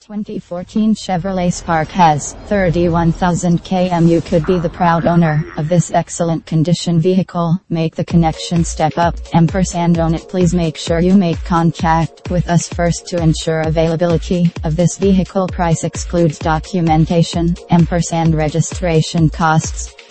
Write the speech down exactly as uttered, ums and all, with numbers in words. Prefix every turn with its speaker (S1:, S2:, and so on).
S1: twenty fourteen Chevrolet Spark has thirty-one thousand kilometers. You could be the proud owner of this excellent condition vehicle. Make the connection, step up, ampersand own it. Please make sure you make contact with us first to ensure availability of this vehicle. Price excludes documentation, ampersand registration costs.